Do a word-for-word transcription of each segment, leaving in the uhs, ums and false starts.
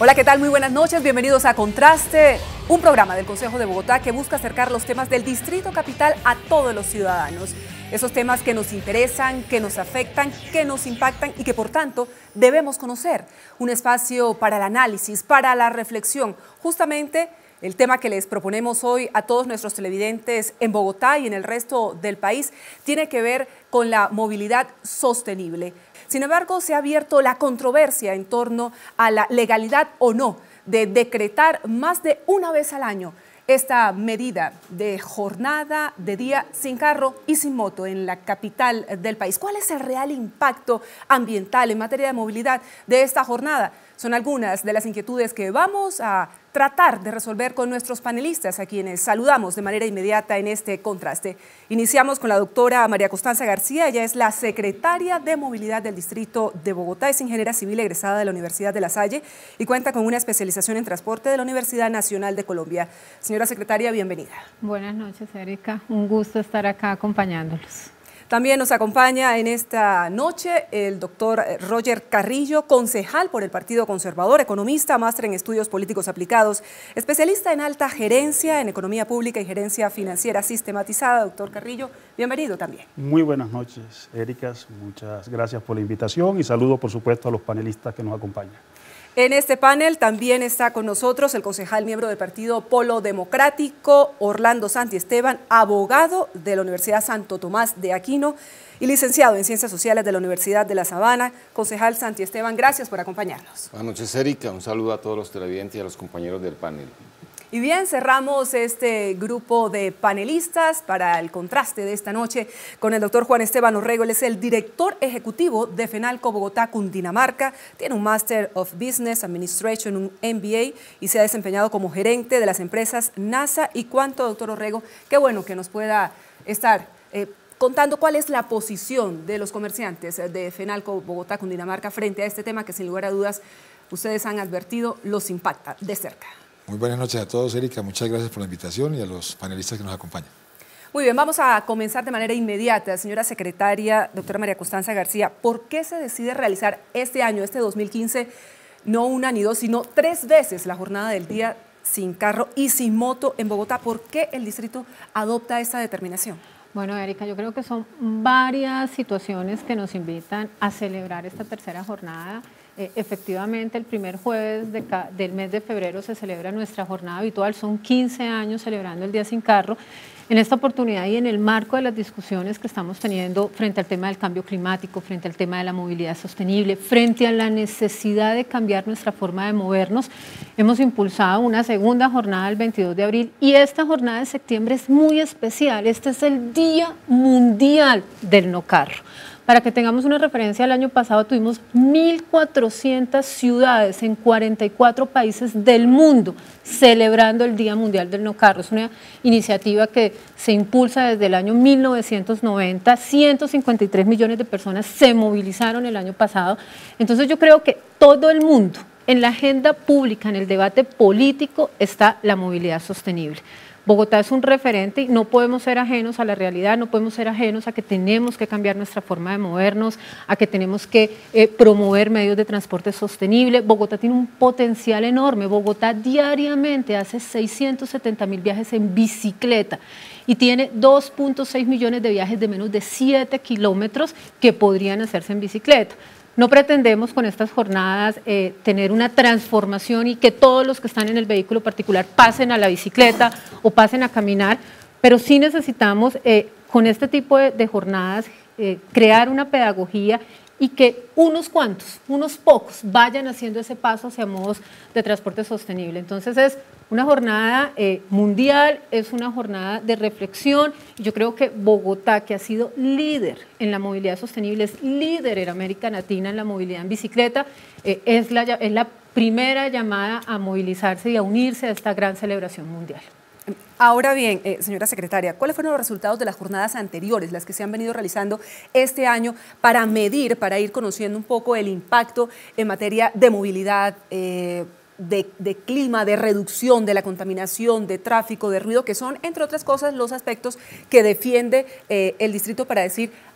Hola, ¿qué tal? Muy buenas noches, bienvenidos a Contraste, un programa del Consejo de Bogotá que busca acercar los temas del Distrito Capital a todos los ciudadanos. Esos temas que nos interesan, que nos afectan, que nos impactan y que por tanto debemos conocer. Un espacio para el análisis, para la reflexión. Justamente el tema que les proponemos hoy a todos nuestros televidentes en Bogotá y en el resto del país tiene que ver con la movilidad sostenible. Sin embargo, se ha abierto la controversia en torno a la legalidad o no de decretar más de una vez al año esta medida de jornada de día sin carro y sin moto en la capital del país. ¿Cuál es el real impacto ambiental en materia de movilidad de esta jornada? Son algunas de las inquietudes que vamos a tratar de resolver con nuestros panelistas, a quienes saludamos de manera inmediata en este contraste. Iniciamos con la doctora María Constanza García. Ella es la secretaria de Movilidad del Distrito de Bogotá, es ingeniera civil egresada de la Universidad de La Salle y cuenta con una especialización en transporte de la Universidad Nacional de Colombia. Señora secretaria, bienvenida. Buenas noches, Erika. Un gusto estar acá acompañándolos. También nos acompaña en esta noche el doctor Roger Carrillo, concejal por el Partido Conservador, economista, máster en estudios políticos aplicados, especialista en alta gerencia, en economía pública y gerencia financiera sistematizada. Doctor Carrillo, bienvenido también. Muy buenas noches, Erika. Muchas gracias por la invitación y saludo, por supuesto, a los panelistas que nos acompañan. En este panel también está con nosotros el concejal miembro del Partido Polo Democrático, Orlando Santiesteban, abogado de la Universidad Santo Tomás de Aquino y licenciado en Ciencias Sociales de la Universidad de La Sabana. Concejal Santiesteban, gracias por acompañarnos. Buenas noches, Erika. Un saludo a todos los televidentes y a los compañeros del panel. Y bien, cerramos este grupo de panelistas para el contraste de esta noche con el doctor Juan Esteban Orrego. Él es el director ejecutivo de Fenalco Bogotá, Cundinamarca. Tiene un Master of Business Administration, un M B A y se ha desempeñado como gerente de las empresas NASA y Cuanto. Doctor Orrego, qué bueno que nos pueda estar eh, contando cuál es la posición de los comerciantes de Fenalco Bogotá, Cundinamarca frente a este tema que sin lugar a dudas ustedes han advertido los impacta de cerca. Muy buenas noches a todos, Erika. Muchas gracias por la invitación y a los panelistas que nos acompañan. Muy bien, vamos a comenzar de manera inmediata. Señora secretaria, doctora María Constanza García, ¿por qué se decide realizar este año, este dos mil quince, no una ni dos, sino tres veces la jornada del día sin carro y sin moto en Bogotá? ¿Por qué el distrito adopta esta determinación? Bueno, Erika, yo creo que son varias situaciones que nos invitan a celebrar esta tercera jornada. Eh, efectivamente, el primer jueves de del mes de febrero se celebra nuestra jornada habitual, son quince años celebrando el Día Sin Carro. En esta oportunidad y en el marco de las discusiones que estamos teniendo frente al tema del cambio climático, frente al tema de la movilidad sostenible, frente a la necesidad de cambiar nuestra forma de movernos, hemos impulsado una segunda jornada el veintidós de abril y esta jornada de septiembre es muy especial. Este es el Día Mundial del No Carro. Para que tengamos una referencia, el año pasado tuvimos mil cuatrocientas ciudades en cuarenta y cuatro países del mundo celebrando el Día Mundial del No Carro. Es una iniciativa que se impulsa desde el año mil novecientos noventa, ciento cincuenta y tres millones de personas se movilizaron el año pasado. Entonces yo creo que todo el mundo, en la agenda pública, en el debate político, está la movilidad sostenible. Bogotá es un referente y no podemos ser ajenos a la realidad, no podemos ser ajenos a que tenemos que cambiar nuestra forma de movernos, a que tenemos que eh, promover medios de transporte sostenible. Bogotá tiene un potencial enorme. Bogotá diariamente hace seiscientos setenta mil viajes en bicicleta y tiene dos punto seis millones de viajes de menos de siete kilómetros que podrían hacerse en bicicleta. No pretendemos con estas jornadas eh, tener una transformación y que todos los que están en el vehículo particular pasen a la bicicleta o pasen a caminar, pero sí necesitamos eh, con este tipo de, de jornadas eh, crear una pedagogía y que unos cuantos, unos pocos vayan haciendo ese paso hacia modos de transporte sostenible. Entonces es una jornada eh, mundial, es una jornada de reflexión. Yo creo que Bogotá, que ha sido líder en la movilidad sostenible, es líder en América Latina en la movilidad en bicicleta, eh, es, la, es la primera llamada a movilizarse y a unirse a esta gran celebración mundial. Ahora bien, eh, señora secretaria, ¿cuáles fueron los resultados de las jornadas anteriores, las que se han venido realizando este año, para medir, para ir conociendo un poco el impacto en materia de movilidad, eh, de, de clima, de reducción de la contaminación, de tráfico, de ruido, que son, entre otras cosas, los aspectos que defiende eh, el distrito para decir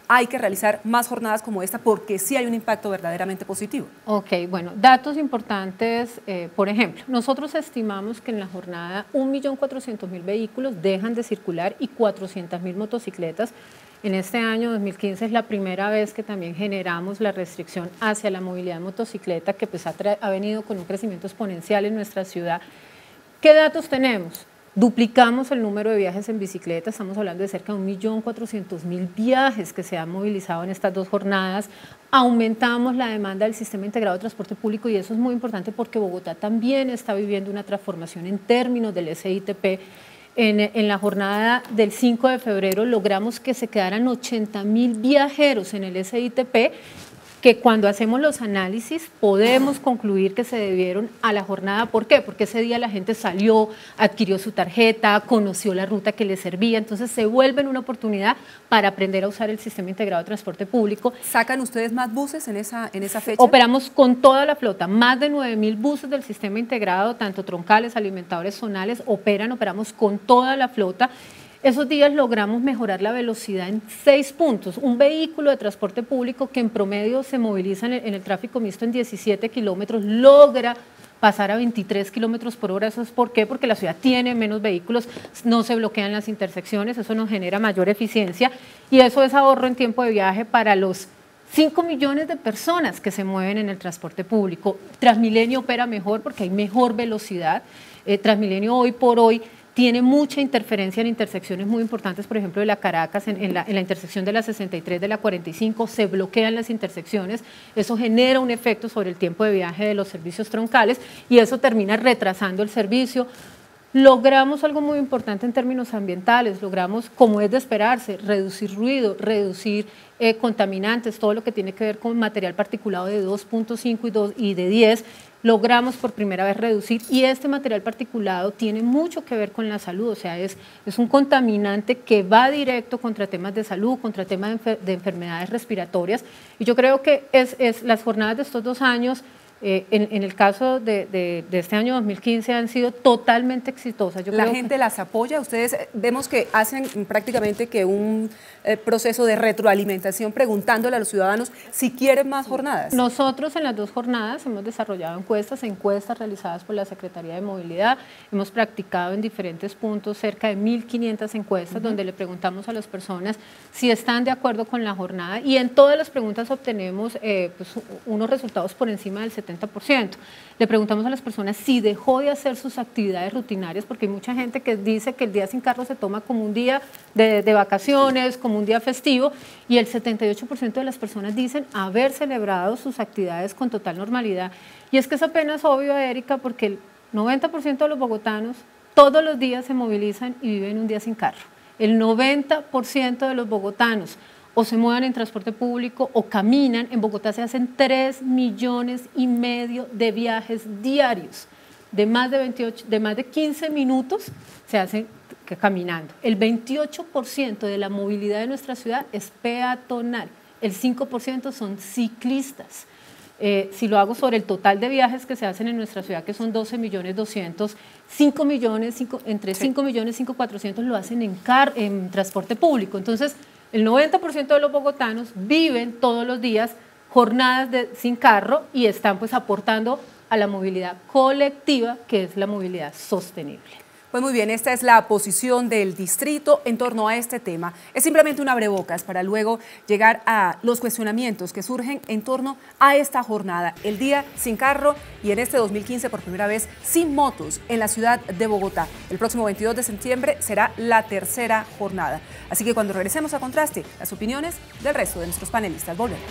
hay que realizar más jornadas como esta porque sí hay un impacto verdaderamente positivo. Ok, bueno, datos importantes, eh, por ejemplo, nosotros estimamos que en la jornada un millón cuatrocientos mil vehículos dejan de circular y cuatrocientas mil motocicletas. En este año dos mil quince es la primera vez que también generamos la restricción hacia la movilidad en motocicleta, que pues ha, ha venido con un crecimiento exponencial en nuestra ciudad. ¿Qué datos tenemos? Duplicamos el número de viajes en bicicleta, estamos hablando de cerca de un millón cuatrocientos mil viajes que se han movilizado en estas dos jornadas. Aumentamos la demanda del sistema integrado de transporte público y eso es muy importante porque Bogotá también está viviendo una transformación en términos del S I T P. En, en la jornada del cinco de febrero logramos que se quedaran ochenta mil viajeros en el S I T P, que cuando hacemos los análisis podemos concluir que se debieron a la jornada. ¿Por qué? Porque ese día la gente salió, adquirió su tarjeta, conoció la ruta que le servía, entonces se vuelven una oportunidad para aprender a usar el sistema integrado de transporte público. ¿Sacan ustedes más buses en esa, en esa fecha? Operamos con toda la flota, más de nueve mil buses del sistema integrado, tanto troncales, alimentadores, zonales, operan, operamos con toda la flota. Esos días logramos mejorar la velocidad en seis puntos. Un vehículo de transporte público que en promedio se moviliza en el, en el tráfico mixto en diecisiete kilómetros, logra pasar a veintitrés kilómetros por hora. ¿Eso es por qué? Porque la ciudad tiene menos vehículos, no se bloquean las intersecciones, eso nos genera mayor eficiencia y eso es ahorro en tiempo de viaje para los cinco millones de personas que se mueven en el transporte público. Transmilenio opera mejor porque hay mejor velocidad. Eh, Transmilenio hoy por hoy tiene mucha interferencia en intersecciones muy importantes, por ejemplo, de la Caracas, en, en, la, en la intersección de la sesenta y tres, de la cuarenta y cinco, se bloquean las intersecciones, eso genera un efecto sobre el tiempo de viaje de los servicios troncales y eso termina retrasando el servicio. Logramos algo muy importante en términos ambientales, logramos, como es de esperarse, reducir ruido, reducir eh, contaminantes, todo lo que tiene que ver con material particulado de dos punto cinco y, y de diez, logramos por primera vez reducir y este material particulado tiene mucho que ver con la salud, o sea, es, es un contaminante que va directo contra temas de salud, contra temas de, enfer de enfermedades respiratorias y yo creo que es, es las jornadas de estos dos años, Eh, en, en el caso de, de, de este año dos mil quince han sido totalmente exitosas. Yo ¿La creo gente que las apoya? Ustedes vemos que hacen prácticamente que un eh, proceso de retroalimentación preguntándole a los ciudadanos si quieren más jornadas. Nosotros en las dos jornadas hemos desarrollado encuestas, encuestas realizadas por la Secretaría de Movilidad, hemos practicado en diferentes puntos cerca de mil quinientas encuestas uh-huh. donde le preguntamos a las personas si están de acuerdo con la jornada y en todas las preguntas obtenemos eh, pues, unos resultados por encima del setenta por ciento. Le preguntamos a las personas si dejó de hacer sus actividades rutinarias, porque hay mucha gente que dice que el día sin carro se toma como un día de, de vacaciones, como un día festivo, y el setenta y ocho por ciento de las personas dicen haber celebrado sus actividades con total normalidad. Y es que es apenas obvio, Erika, porque el noventa por ciento de los bogotanos todos los días se movilizan y viven un día sin carro. El noventa por ciento de los bogotanos o se mueven en transporte público o caminan. En Bogotá se hacen tres millones y medio de viajes diarios, de más de, veintiocho, de más de quince minutos se hacen caminando. El veintiocho por ciento de la movilidad de nuestra ciudad es peatonal, el cinco por ciento son ciclistas. Eh, si lo hago sobre el total de viajes que se hacen en nuestra ciudad, que son doce millones doscientos, cinco millones, cinco, entre cinco millones y cinco millones cuatrocientos lo hacen en, car, en transporte público. Entonces, el noventa por ciento de los bogotanos viven todos los días jornadas de, sin carro y están pues aportando a la movilidad colectiva, que es la movilidad sostenible. Pues muy bien, esta es la posición del distrito en torno a este tema. Es simplemente un abrebocas para luego llegar a los cuestionamientos que surgen en torno a esta jornada, el día sin carro y en este dos mil quince por primera vez sin motos en la ciudad de Bogotá. El próximo veintidós de septiembre será la tercera jornada. Así que cuando regresemos a Contraste, las opiniones del resto de nuestros panelistas. Volvemos.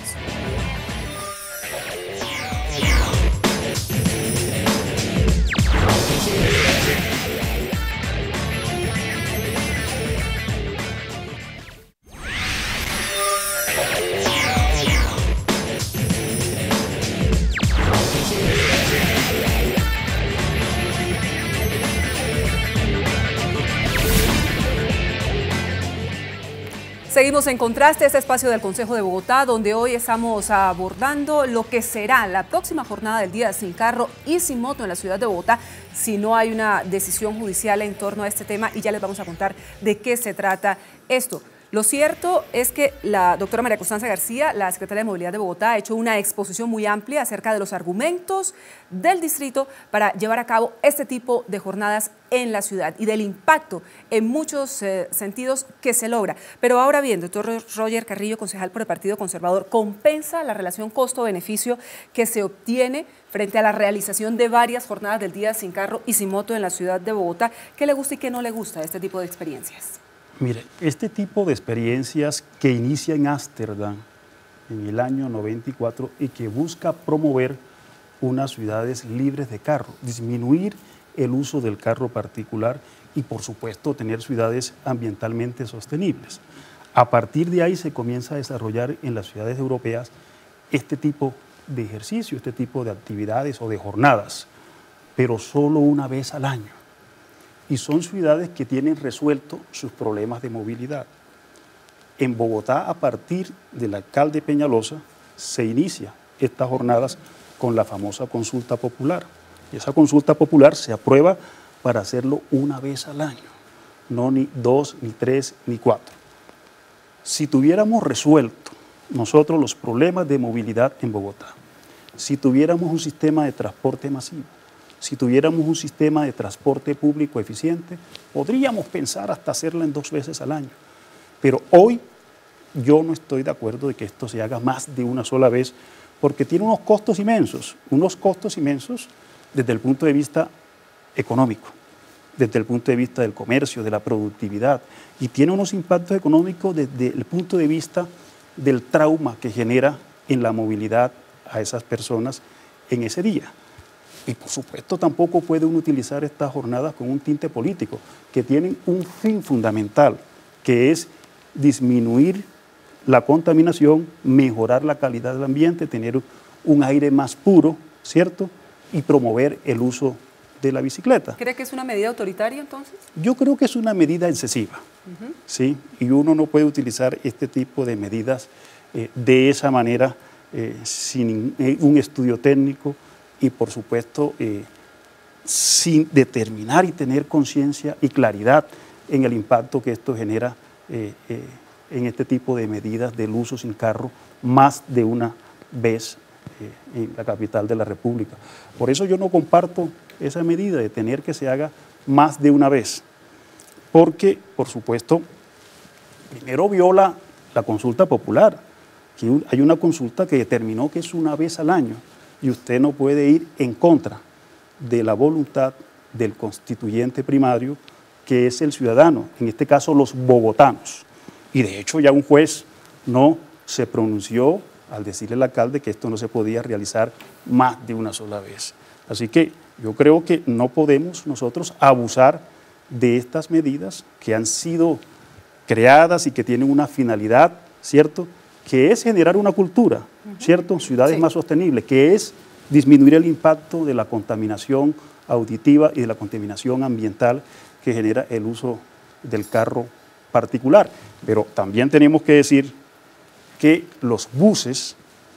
Seguimos en Contraste, este espacio del Consejo de Bogotá, donde hoy estamos abordando lo que será la próxima jornada del día sin carro y sin moto en la ciudad de Bogotá, si no hay una decisión judicial en torno a este tema, y ya les vamos a contar de qué se trata esto. Lo cierto es que la doctora María Constanza García, la secretaria de Movilidad de Bogotá, ha hecho una exposición muy amplia acerca de los argumentos del distrito para llevar a cabo este tipo de jornadas en la ciudad y del impacto en muchos eh, sentidos que se logra. Pero ahora bien, doctor Roger Carrillo, concejal por el Partido Conservador, ¿compensa la relación costo-beneficio que se obtiene frente a la realización de varias jornadas del día sin carro y sin moto en la ciudad de Bogotá? ¿Qué le gusta y qué no le gusta de este tipo de experiencias? Mire, este tipo de experiencias que inicia en Ámsterdam en el año noventa y cuatro y que busca promover unas ciudades libres de carro, disminuir el uso del carro particular y, por supuesto, tener ciudades ambientalmente sostenibles. A partir de ahí se comienza a desarrollar en las ciudades europeas este tipo de ejercicio, este tipo de actividades o de jornadas, pero solo una vez al año. Y son ciudades que tienen resuelto sus problemas de movilidad. En Bogotá, a partir del alcalde Peñalosa, se inicia estas jornadas con la famosa consulta popular. Y esa consulta popular se aprueba para hacerlo una vez al año, no ni dos, ni tres, ni cuatro. Si tuviéramos resuelto nosotros los problemas de movilidad en Bogotá, si tuviéramos un sistema de transporte masivo, si tuviéramos un sistema de transporte público eficiente, podríamos pensar hasta hacerla en dos veces al año. Pero hoy yo no estoy de acuerdo de que esto se haga más de una sola vez, porque tiene unos costos inmensos, unos costos inmensos desde el punto de vista económico, desde el punto de vista del comercio, de la productividad, y tiene unos impactos económicos desde el punto de vista del trauma que genera en la movilidad a esas personas en ese día. Y por supuesto tampoco puede uno utilizar estas jornadas con un tinte político, que tienen un fin fundamental, que es disminuir la contaminación, mejorar la calidad del ambiente, tener un aire más puro, ¿cierto? Y promover el uso de la bicicleta. ¿Cree que es una medida autoritaria entonces? Yo creo que es una medida excesiva, uh-huh. ¿sí? Y uno no puede utilizar este tipo de medidas eh, de esa manera, eh, sin eh, un estudio técnico, y por supuesto eh, sin determinar y tener conciencia y claridad en el impacto que esto genera eh, eh, en este tipo de medidas del uso sin carro más de una vez eh, en la capital de la República. Por eso yo no comparto esa medida de tener que se haga más de una vez, porque por supuesto primero viola la consulta popular, que hay una consulta que determinó que es una vez al año, y usted no puede ir en contra de la voluntad del constituyente primario, que es el ciudadano, en este caso los bogotanos. Y de hecho ya un juez no se pronunció al decirle al alcalde que esto no se podía realizar más de una sola vez. Así que yo creo que no podemos nosotros abusar de estas medidas que han sido creadas y que tienen una finalidad, ¿cierto?, que es generar una cultura, ¿cierto? Ciudades sí. más sostenibles, que es disminuir el impacto de la contaminación auditiva y de la contaminación ambiental que genera el uso del carro particular. Pero también tenemos que decir que los buses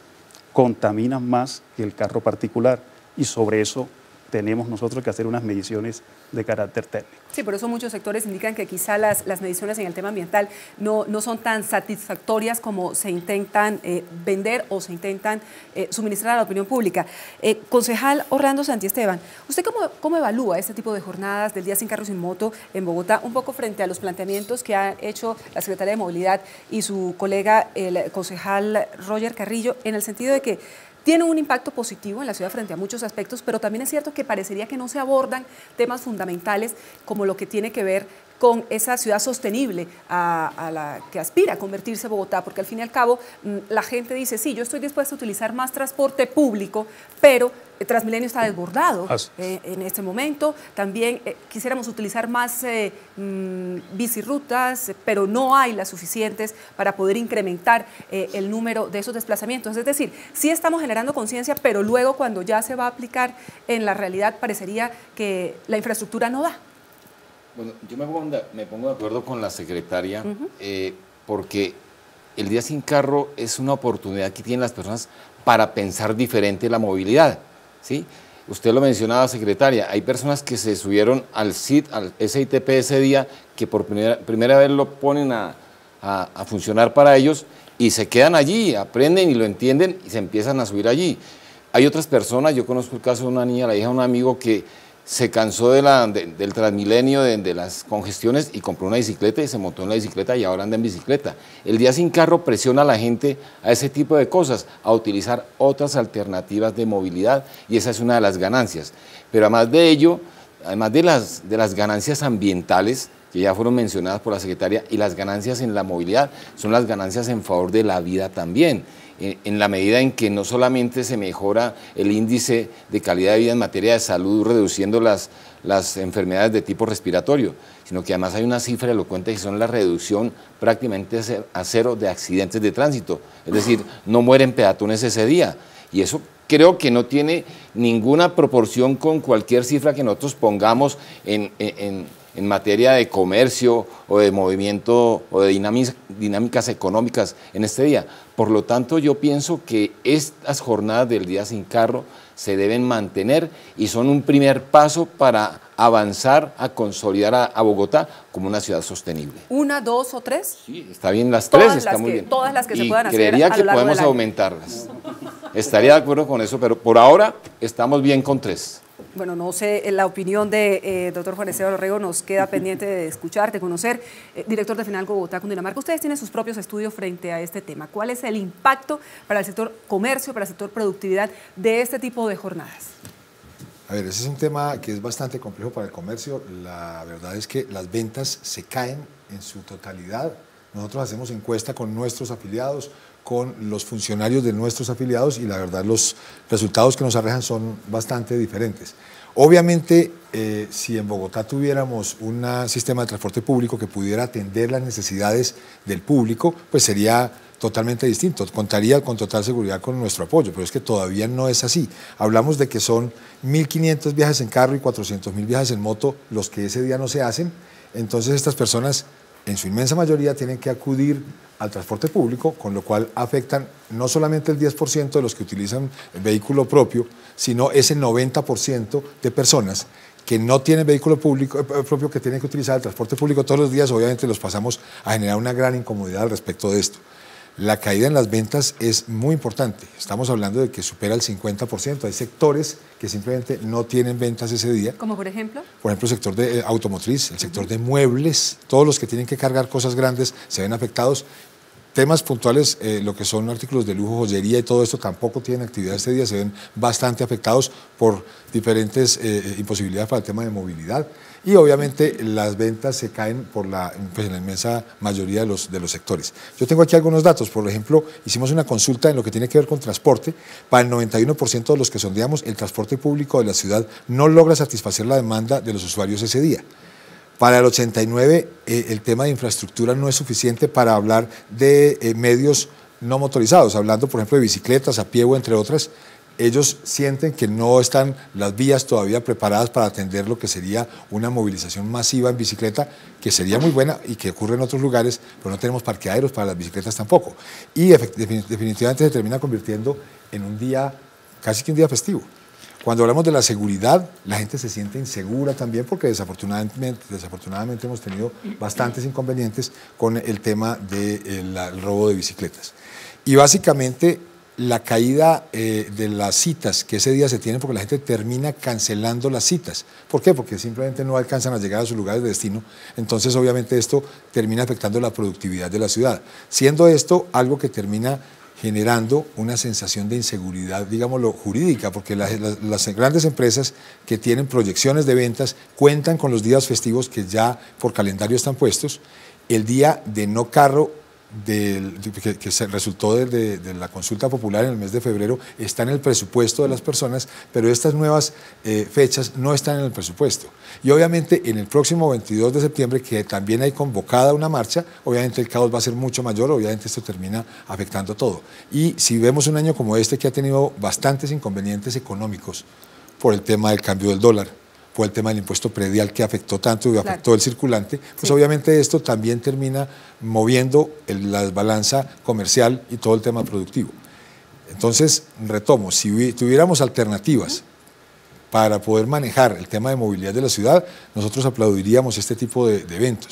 contaminan más que el carro particular, y sobre eso tenemos nosotros que hacer unas mediciones de carácter técnico. Sí, por eso muchos sectores indican que quizá las, las mediciones en el tema ambiental no, no son tan satisfactorias como se intentan eh, vender o se intentan eh, suministrar a la opinión pública. Eh, concejal Orlando Santiesteban, ¿usted cómo, cómo evalúa este tipo de jornadas del Día Sin Carro y Sin Moto en Bogotá, un poco frente a los planteamientos que ha hecho la Secretaría de Movilidad y su colega, el concejal Roger Carrillo, en el sentido de que tiene un impacto positivo en la ciudad frente a muchos aspectos, pero también es cierto que parecería que no se abordan temas fundamentales como lo que tiene que ver con esa ciudad sostenible a, a la que aspira a convertirse Bogotá, porque al fin y al cabo la gente dice, sí, yo estoy dispuesta a utilizar más transporte público, pero Transmilenio está desbordado eh, en este momento. También eh, quisiéramos utilizar más eh, mmm, bicirrutas, pero no hay las suficientes para poder incrementar eh, el número de esos desplazamientos. Es decir, sí estamos generando conciencia, pero luego cuando ya se va a aplicar en la realidad parecería que la infraestructura no da. Bueno, yo me pongo, de, me pongo de acuerdo con la secretaria, uh-huh. eh, porque el Día Sin Carro es una oportunidad que tienen las personas para pensar diferente la movilidad, ¿sí? Usted lo mencionaba, secretaria, hay personas que se subieron al S I T, al S I T P ese día, que por primera, primera vez lo ponen a, a, a funcionar para ellos y se quedan allí, aprenden y lo entienden y se empiezan a subir allí. Hay otras personas, yo conozco el caso de una niña, la hija de un amigo que se cansó de la, de, del Transmilenio, de, de las congestiones y compró una bicicleta y se montó en la bicicleta y ahora anda en bicicleta. El día sin carro presiona a la gente a ese tipo de cosas, a utilizar otras alternativas de movilidad y esa es una de las ganancias. Pero además de ello, además de las, de las ganancias ambientales, que ya fueron mencionadas por la secretaria, y las ganancias en la movilidad, son las ganancias en favor de la vida también, en, en la medida en que no solamente se mejora el índice de calidad de vida en materia de salud, reduciendo las, las enfermedades de tipo respiratorio, sino que además hay una cifra elocuente que son la reducción prácticamente a cero de accidentes de tránsito, es decir, no mueren peatones ese día, y eso creo que no tiene ninguna proporción con cualquier cifra que nosotros pongamos en, en, en en materia de comercio o de movimiento o de dinámicas, dinámicas económicas en este día. Por lo tanto, yo pienso que estas jornadas del Día Sin Carro se deben mantener y son un primer paso para avanzar a consolidar a, a Bogotá como una ciudad sostenible. ¿Una, dos o tres? Sí, está bien las Todas tres, está las muy que- bien. todas las que se y puedan hacer creería a lo que largo podemos del año. aumentarlas. Estaría de acuerdo con eso, pero por ahora estamos bien con tres. Bueno, no sé, la opinión de eh, doctor Juan Esteban Orrego nos queda pendiente de escuchar, de conocer. Eh, director de FENALCO Bogotá, Cundinamarca, ustedes tienen sus propios estudios frente a este tema. ¿Cuál es el impacto para el sector comercio, para el sector productividad de este tipo de jornadas? A ver, ese es un tema que es bastante complejo para el comercio. La verdad es que las ventas se caen en su totalidad. Nosotros hacemos encuesta con nuestros afiliados, con los funcionarios de nuestros afiliados y la verdad los resultados que nos arrojan son bastante diferentes. Obviamente, eh, si en Bogotá tuviéramos un sistema de transporte público que pudiera atender las necesidades del público, pues sería totalmente distinto, contaría con total seguridad con nuestro apoyo, pero es que todavía no es así. Hablamos de que son mil quinientos viajes en carro y cuatrocientos mil viajes en moto los que ese día no se hacen, entonces estas personas en su inmensa mayoría tienen que acudir al transporte público, con lo cual afectan no solamente el diez por ciento de los que utilizan el vehículo propio, sino ese noventa por ciento de personas que no tienen vehículo público, eh, propio, que tienen que utilizar el transporte público todos los días, obviamente los pasamos a generar una gran incomodidad al respecto de esto. La caída en las ventas es muy importante, estamos hablando de que supera el cincuenta por ciento, hay sectores que simplemente no tienen ventas ese día. ¿Como por ejemplo? Por ejemplo, el sector de eh, automotriz, el sector de muebles, todos los que tienen que cargar cosas grandes se ven afectados. Temas puntuales, eh, lo que son artículos de lujo, joyería y todo esto tampoco tienen actividad este día, se ven bastante afectados por diferentes eh, imposibilidades para el tema de movilidad y obviamente las ventas se caen por la, pues, en la inmensa mayoría de los, de los sectores. Yo tengo aquí algunos datos, por ejemplo, hicimos una consulta en lo que tiene que ver con transporte, para el noventa y uno por ciento de los que sondeamos, el transporte público de la ciudad no logra satisfacer la demanda de los usuarios ese día. Para el ochenta y nueve por ciento eh, el tema de infraestructura no es suficiente para hablar de eh, medios no motorizados, hablando por ejemplo de bicicletas, a pie o entre otras, ellos sienten que no están las vías todavía preparadas para atender lo que sería una movilización masiva en bicicleta, que sería muy buena y que ocurre en otros lugares, pero no tenemos parqueaderos para las bicicletas tampoco. Y definitivamente se termina convirtiendo en un día, casi que un día festivo. Cuando hablamos de la seguridad, la gente se siente insegura también porque desafortunadamente, desafortunadamente hemos tenido bastantes inconvenientes con el tema del robo de bicicletas. Y básicamente la caída eh, de las citas que ese día se tienen porque la gente termina cancelando las citas. ¿Por qué? Porque simplemente no alcanzan a llegar a sus lugares de destino. Entonces obviamente esto termina afectando la productividad de la ciudad. Siendo esto algo que termina generando una sensación de inseguridad, digámoslo, jurídica, porque las, las, las grandes empresas que tienen proyecciones de ventas cuentan con los días festivos que ya por calendario están puestos. El día de no carro del, que, que se resultó de, de, de la consulta popular en el mes de febrero está en el presupuesto de las personas, pero estas nuevas eh, fechas no están en el presupuesto. Y obviamente en el próximo veintidós de septiembre, que también hay convocada una marcha, obviamente el caos va a ser mucho mayor, obviamente esto termina afectando todo. Y si vemos un año como este que ha tenido bastantes inconvenientes económicos por el tema del cambio del dólar, por el tema del impuesto predial que afectó tanto y afectó claro. el circulante, pues sí. obviamente esto también termina moviendo el, la balanza comercial y todo el tema productivo. Entonces, retomo, si tuviéramos alternativas para poder manejar el tema de movilidad de la ciudad, nosotros aplaudiríamos este tipo de, de eventos.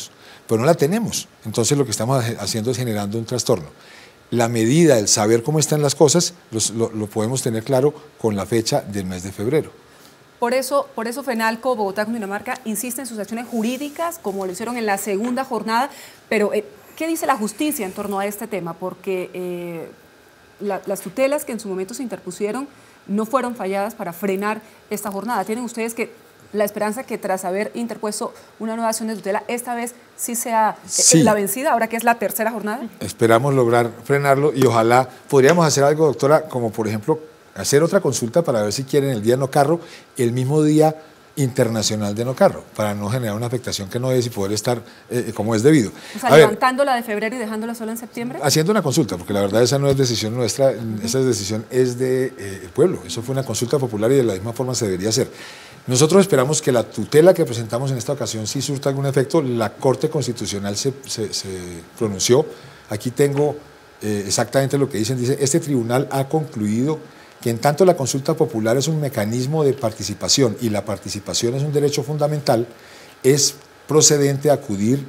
pero no la tenemos. Entonces lo que estamos haciendo es generando un trastorno. La medida, el saber cómo están las cosas, los, lo, lo podemos tener claro con la fecha del mes de febrero. Por eso, por eso FENALCO Bogotá Cundinamarca insiste en sus acciones jurídicas, como lo hicieron en la segunda jornada, pero eh, ¿qué dice la justicia en torno a este tema? Porque eh, la, las tutelas que en su momento se interpusieron no fueron falladas para frenar esta jornada. ¿Tienen ustedes que la esperanza que tras haber interpuesto una nueva acción de tutela, esta vez sí sea sí. la vencida, ahora que es la tercera jornada? Esperamos lograr frenarlo y ojalá podríamos hacer algo, doctora, como por ejemplo hacer otra consulta para ver si quieren el día no carro, el mismo día internacional de no carro, para no generar una afectación que no es y poder estar eh, como es debido. O sea, a levantando ver, la de febrero y dejándola solo en septiembre. Haciendo una consulta, porque la verdad esa no es decisión nuestra, uh-huh. esa decisión es del de, eh, pueblo, eso fue una consulta popular y de la misma forma se debería hacer. Nosotros esperamos que la tutela que presentamos en esta ocasión sí surta algún efecto. La Corte Constitucional se, se, se pronunció, aquí tengo eh, exactamente lo que dicen, dice, este tribunal ha concluido que en tanto la consulta popular es un mecanismo de participación y la participación es un derecho fundamental, es procedente acudir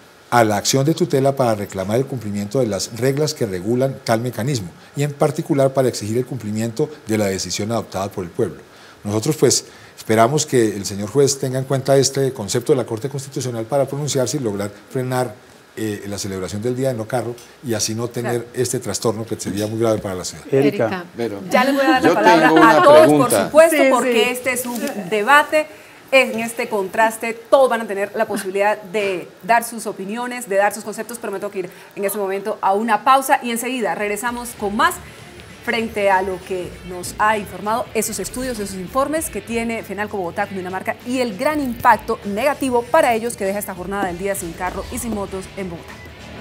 a la acción de tutela para reclamar el cumplimiento de las reglas que regulan tal mecanismo y en particular para exigir el cumplimiento de la decisión adoptada por el pueblo. Nosotros pues esperamos que el señor juez tenga en cuenta este concepto de la Corte Constitucional para pronunciarse y lograr frenar Eh, la celebración del Día de No Carro y así no tener claro. este trastorno que sería muy grave para la ciudad. Erika. Pero, ya les voy a dar la palabra a todos, pregunta. por supuesto, sí, porque sí. este es un debate, en este contraste, todos van a tener la posibilidad de dar sus opiniones, de dar sus conceptos, pero me tengo que ir en este momento a una pausa y enseguida regresamos con más frente a lo que nos ha informado esos estudios, esos informes que tiene FENALCO Bogotá, Cundinamarca y el gran impacto negativo para ellos que deja esta jornada del día sin carro y sin motos en Bogotá.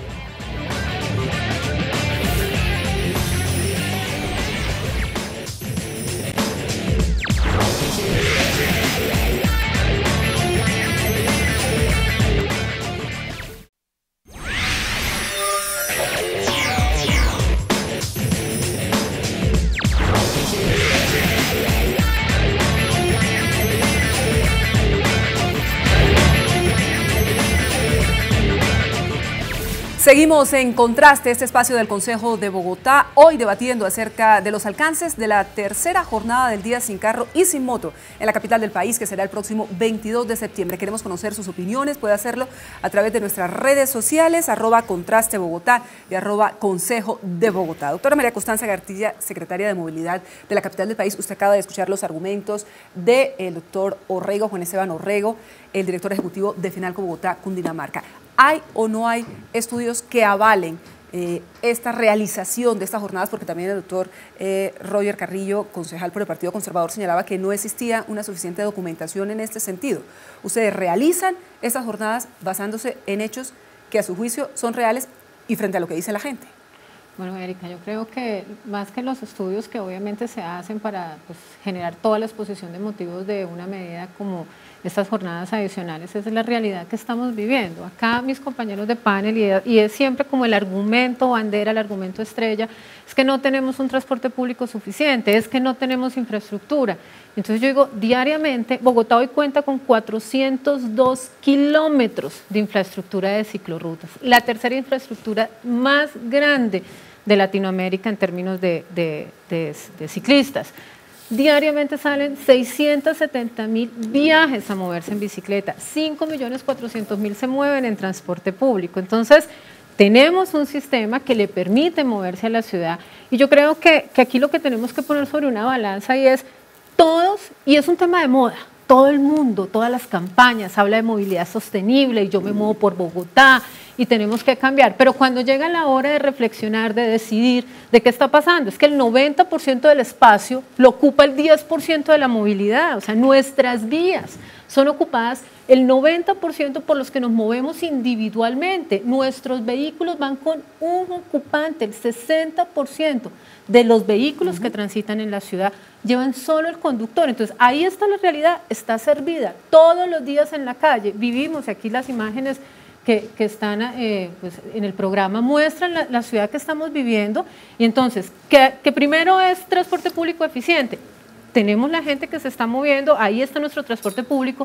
Seguimos en Contraste, este espacio del Consejo de Bogotá, hoy debatiendo acerca de los alcances de la tercera jornada del Día Sin Carro y Sin Moto en la capital del país, que será el próximo veintidós de septiembre. Queremos conocer sus opiniones, puede hacerlo a través de nuestras redes sociales, arroba Contraste Bogotá y arroba Consejo de Bogotá. Doctora María Constanza Gartilla, secretaria de Movilidad de la capital del país, usted acaba de escuchar los argumentos del doctor Orrego, Juan Esteban Orrego, el director ejecutivo de FENALCO Bogotá, Cundinamarca. ¿Hay o no hay estudios que avalen eh, esta realización de estas jornadas? Porque también el doctor eh, Roger Carrillo, concejal por el Partido Conservador, señalaba que no existía una suficiente documentación en este sentido. ¿Ustedes realizan estas jornadas basándose en hechos que a su juicio son reales y frente a lo que dice la gente? Bueno, Erika, yo creo que más que los estudios que obviamente se hacen para pues, generar toda la exposición de motivos de una medida como estas jornadas adicionales, es la realidad que estamos viviendo. Acá mis compañeros de panel, y es siempre como el argumento bandera, el argumento estrella, es que no tenemos un transporte público suficiente, es que no tenemos infraestructura. Entonces yo digo, diariamente, Bogotá hoy cuenta con cuatrocientos dos kilómetros de infraestructura de ciclorrutas, la tercera infraestructura más grande de Latinoamérica en términos de, de, de, de ciclistas. Diariamente salen seiscientos setenta mil viajes a moverse en bicicleta, cinco millones cuatrocientos mil se mueven en transporte público. Entonces, tenemos un sistema que le permite moverse a la ciudad y yo creo que, que aquí lo que tenemos que poner sobre una balanza y es todos, y es un tema de moda, todo el mundo, todas las campañas, habla de movilidad sostenible y yo me muevo por Bogotá y tenemos que cambiar, pero cuando llega la hora de reflexionar, de decidir de qué está pasando, es que el noventa por ciento del espacio lo ocupa el diez por ciento de la movilidad, o sea, nuestras vías son ocupadas el noventa por ciento por los que nos movemos individualmente, nuestros vehículos van con un ocupante, el sesenta por ciento de los vehículos uh-huh. que transitan en la ciudad llevan solo el conductor, entonces ahí está la realidad, está servida todos los días en la calle, vivimos aquí las imágenes que, que están eh, pues, en el programa muestran la, la ciudad que estamos viviendo y entonces, que, que primero es transporte público eficiente, tenemos la gente que se está moviendo, ahí está nuestro transporte público,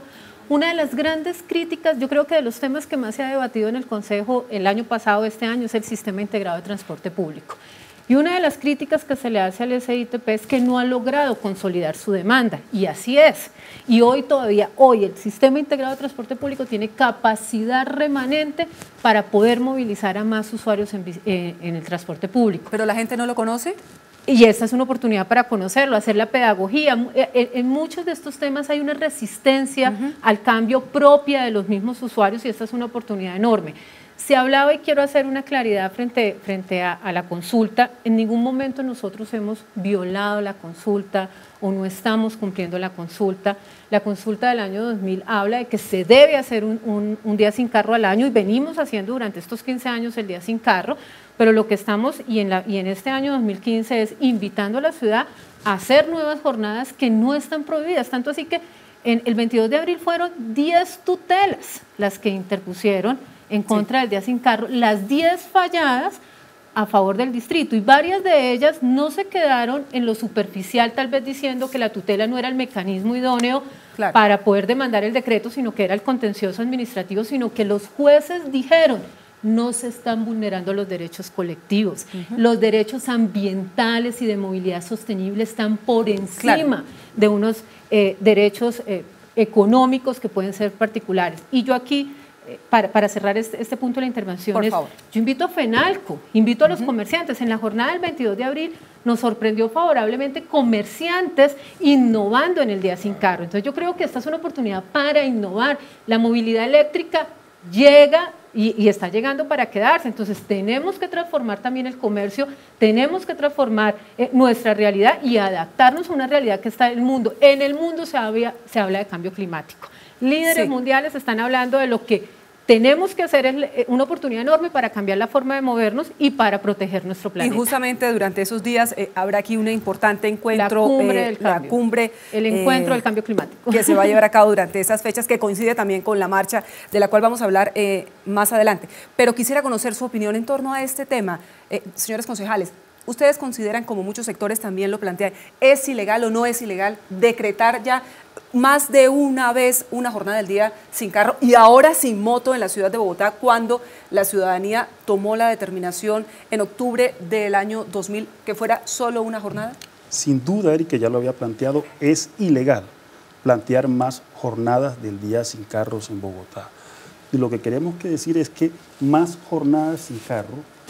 Una de las grandes críticas, yo creo que de los temas que más se ha debatido en el Consejo el año pasado, este año, es el sistema integrado de transporte público. Y una de las críticas que se le hace al S I T P es que no ha logrado consolidar su demanda, y así es. Y hoy todavía, hoy el sistema integrado de transporte público tiene capacidad remanente para poder movilizar a más usuarios en, eh, en el transporte público. ¿Pero la gente no lo conoce? Y esta es una oportunidad para conocerlo, hacer la pedagogía. En, en muchos de estos temas hay una resistencia uh-huh. al cambio propia de los mismos usuarios y esta es una oportunidad enorme. Se hablaba, y quiero hacer una claridad frente, frente a, a la consulta, en ningún momento nosotros hemos violado la consulta o no estamos cumpliendo la consulta. La consulta del año dos mil habla de que se debe hacer un, un, un día sin carro al año y venimos haciendo durante estos quince años el día sin carro, pero lo que estamos, y en, la, y en este año dos mil quince, es invitando a la ciudad a hacer nuevas jornadas que no están prohibidas, tanto así que en el veintidós de abril fueron diez tutelas las que interpusieron en contra sí. del día sin carro, las diez falladas a favor del distrito, y varias de ellas no se quedaron en lo superficial, tal vez diciendo que la tutela no era el mecanismo idóneo claro. para poder demandar el decreto, sino que era el contencioso administrativo, sino que los jueces dijeron no se están vulnerando los derechos colectivos, uh-huh. los derechos ambientales y de movilidad sostenible están por encima claro. de unos eh, derechos eh, económicos que pueden ser particulares. Y yo aquí, eh, para, para cerrar este, este punto de la intervención, es, yo invito a FENALCO, invito a los uh-huh. comerciantes. En la jornada del veintidós de abril nos sorprendió favorablemente comerciantes innovando en el día sin carro. Entonces yo creo que esta es una oportunidad para innovar. La movilidad eléctrica llega y, y está llegando para quedarse, entonces tenemos que transformar también el comercio, tenemos que transformar eh, nuestra realidad y adaptarnos a una realidad que está en el mundo. En el mundo se habla, se habla de cambio climático. Líderes sí. mundiales están hablando de lo que tenemos que hacer, es una oportunidad enorme para cambiar la forma de movernos y para proteger nuestro planeta. Y justamente durante esos días eh, habrá aquí un importante encuentro, la cumbre, eh, del cambio. La cumbre el encuentro eh, del cambio climático. Que se va a llevar a cabo durante esas fechas, que coincide también con la marcha, de la cual vamos a hablar eh, más adelante. Pero quisiera conocer su opinión en torno a este tema. Eh, señores concejales, ¿ustedes consideran, como muchos sectores también lo plantean, es ilegal o no es ilegal decretar ya más de una vez una jornada del día sin carro y ahora sin moto en la ciudad de Bogotá, cuando la ciudadanía tomó la determinación en octubre del año dos mil que fuera solo una jornada? Sin duda, Erika, ya lo había planteado, es ilegal plantear más jornadas del día sin carros en Bogotá. Y lo que queremos que decir es que más jornadas sin carro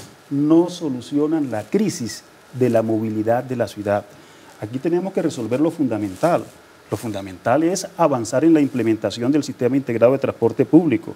no solucionan la crisis de la movilidad de la ciudad. Aquí tenemos que resolver lo fundamental. Lo fundamental es avanzar en la implementación del sistema integrado de transporte público,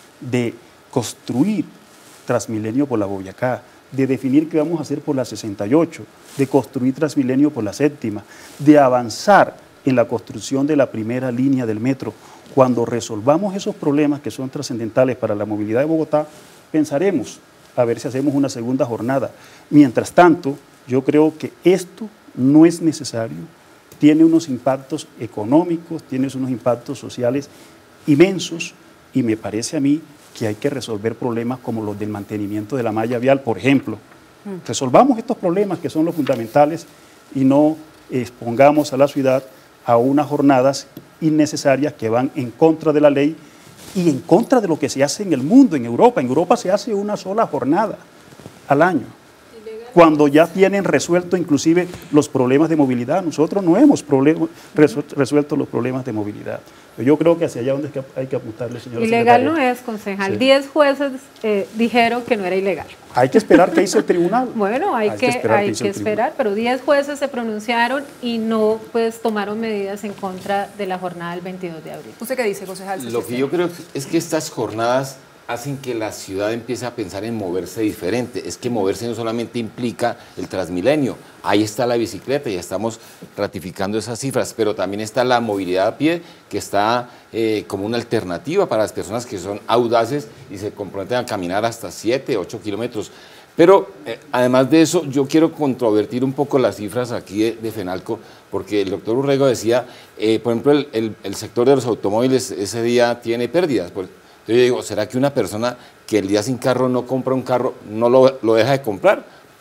de construir Transmilenio por la Boyacá, de definir qué vamos a hacer por la sesenta y ocho, de construir Transmilenio por la séptima, de avanzar en la construcción de la primera línea del metro. Cuando resolvamos esos problemas que son trascendentales para la movilidad de Bogotá, pensaremos a ver si hacemos una segunda jornada. Mientras tanto, yo creo que esto no es necesario, tiene unos impactos económicos, tiene unos impactos sociales inmensos y me parece a mí que hay que resolver problemas como los del mantenimiento de la malla vial, por ejemplo. Mm. Resolvamos estos problemas que son los fundamentales y no expongamos a la ciudad a unas jornadas innecesarias que van en contra de la ley y en contra de lo que se hace en el mundo, en Europa. En Europa se hace una sola jornada al año, cuando ya tienen resuelto inclusive los problemas de movilidad. Nosotros no hemos resuelto los problemas de movilidad. Yo creo que hacia allá donde hay que apuntarle, señora Ilegal secretaria. no es, concejal. Sí. Diez jueces eh, dijeron que no era ilegal. Hay que esperar qué hizo el tribunal. Bueno, hay, hay que, que esperar, hay que que esperar pero diez jueces se pronunciaron y no pues tomaron medidas en contra de la jornada del veintidós de abril. ¿Usted qué dice, concejal? Lo que yo creo es que estas jornadas hacen que la ciudad empiece a pensar en moverse diferente. Es que moverse no solamente implica el Transmilenio, ahí está la bicicleta, ya estamos ratificando esas cifras, pero también está la movilidad a pie, que está eh, como una alternativa para las personas que son audaces y se comprometen a caminar hasta siete, ocho kilómetros. Pero eh, además de eso, yo quiero controvertir un poco las cifras aquí de, de FENALCO, porque el doctor Urrego decía, eh, por ejemplo, el, el, el sector de los automóviles ese día tiene pérdidas. Por, Yo digo, ¿será que una persona que el día sin carro no compra un carro, no lo, lo deja de comprar?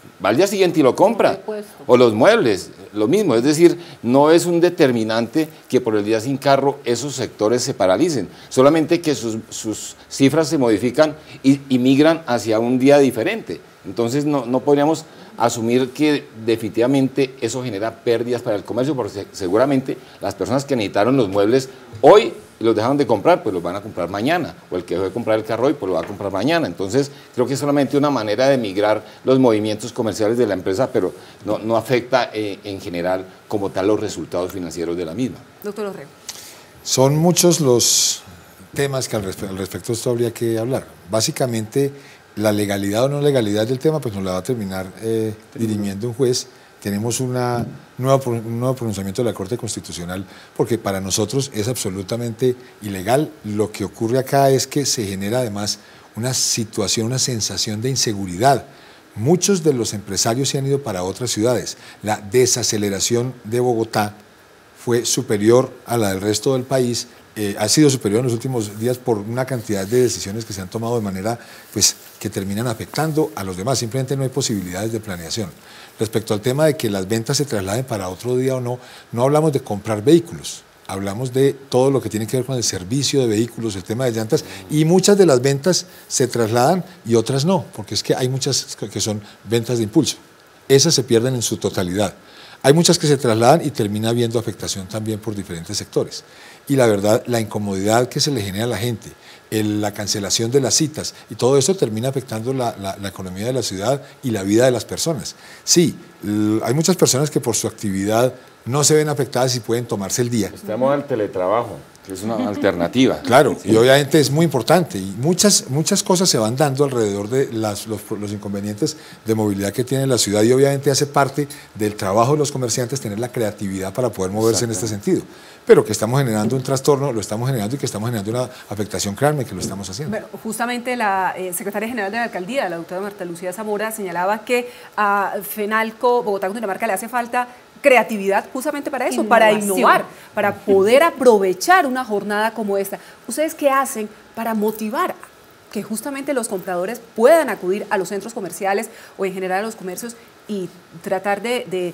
va al día siguiente y lo compra. O los muebles, lo mismo. Es decir, no es un determinante que por el día sin carro esos sectores se paralicen, solamente que sus, sus cifras se modifican y, y migran hacia un día diferente. Entonces no, no podríamos asumir que definitivamente eso genera pérdidas para el comercio, porque seguramente las personas que necesitaron los muebles hoy y los dejaron de comprar, pues los van a comprar mañana, o el que dejó de comprar el carro hoy, pues lo va a comprar mañana. Entonces creo que es solamente una manera de migrar los movimientos comerciales de la empresa, pero no, no afecta eh, en general como tal los resultados financieros de la misma. Doctor Orrego. Son muchos los temas que al, respe al respecto de esto habría que hablar. Básicamente, la legalidad o no legalidad del tema, pues nos la va a terminar eh, dirimiendo un juez. Tenemos una nueva, un nuevo pronunciamiento de la Corte Constitucional, porque para nosotros es absolutamente ilegal. Lo que ocurre acá es que se genera además una situación, una sensación de inseguridad. Muchos de los empresarios se han ido para otras ciudades. La desaceleración de Bogotá fue superior a la del resto del país. Eh, ha sido superior en los últimos días por una cantidad de decisiones que se han tomado de manera pues, que terminan afectando a los demás. Simplemente no hay posibilidades de planeación. Respecto al tema de que las ventas se trasladen para otro día o no, no hablamos de comprar vehículos, hablamos de todo lo que tiene que ver con el servicio de vehículos, el tema de llantas, y muchas de las ventas se trasladan y otras no, porque es que hay muchas que son ventas de impulso. Esas se pierden en su totalidad. Hay muchas que se trasladan y termina habiendo afectación también por diferentes sectores. Y la verdad, la incomodidad que se le genera a la gente, el, la cancelación de las citas, y todo eso termina afectando la, la, la economía de la ciudad y la vida de las personas. Sí, hay muchas personas que por su actividad no se ven afectadas y pueden tomarse el día. Estamos al teletrabajo, que es una alternativa. Claro, sí. Y obviamente es muy importante, y muchas, muchas cosas se van dando alrededor de las, los, los inconvenientes de movilidad que tiene la ciudad, y obviamente hace parte del trabajo de los comerciantes tener la creatividad para poder moverse en este sentido. Pero que estamos generando un trastorno, lo estamos generando, y que estamos generando una afectación, créanme que lo estamos haciendo. Bueno, justamente la eh, secretaria general de la alcaldía, la doctora Marta Lucía Zamora, señalaba que a FENALCO, Bogotá, Cundinamarca, le hace falta creatividad justamente para eso, Innovación. para innovar, para poder aprovechar una jornada como esta. ¿Ustedes qué hacen para motivar que justamente los compradores puedan acudir a los centros comerciales o en general a los comercios y tratar de... de